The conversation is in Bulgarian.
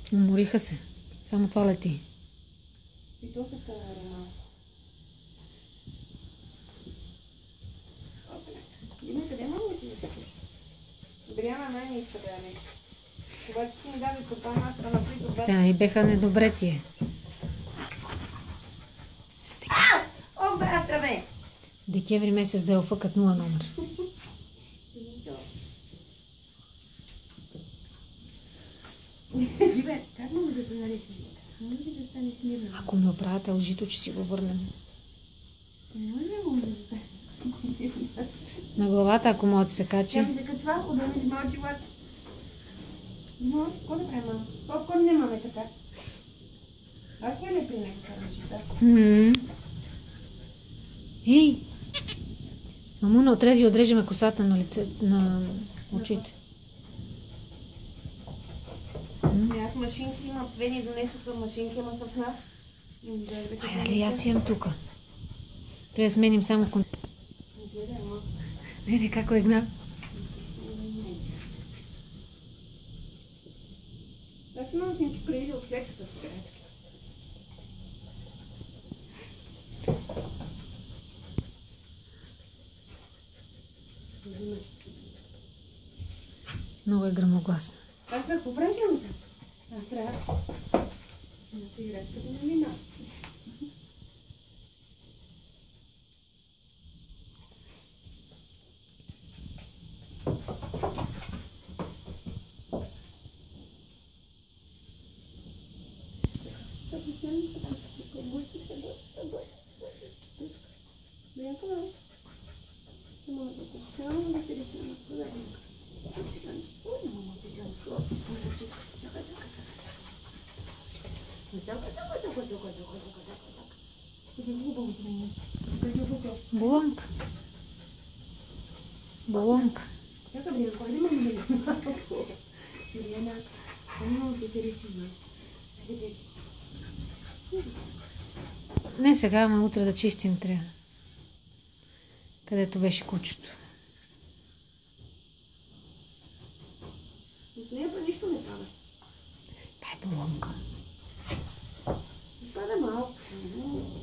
Умориха се. Само това лети. И то се караре малко. Дима, къде мога да ти засекаш? Бриана най-не иска да я нещо. Обаче си ми даде копан, аз на които две. Да, и беха недобре тие. О, здраве! Декември месец да я офъкат 0 номер. Дибе, как мога да се наречем? Може да станеш мирна? Ако ми оправяте лъжито, че си го върнем. Може ли да стане? На главата, ако мога да се качи. Тя ми се качва, отдаме малки лад. Но, какво да правим, мама? Попкорн нямаме така. Аз я ли при някаква неща? Ей! Мамуна, отреди отрежеме косата на на очите. Аз машинки имам, Вени донесоха машинки, ама съм с нас. Айде, аз имам тука. Трябва да сменим само Не, как легна? Аз имам машинки преди от леката с гречки. Много е гръмогласна. Аз трябва поправителната. Аз трябва. Ще носи играчката на мина. Болонка. Болонка. Не сега, ама утре да чистим трябва. Където беше кучето. От нея па нищо не пада. Това е болонка. Пада малко.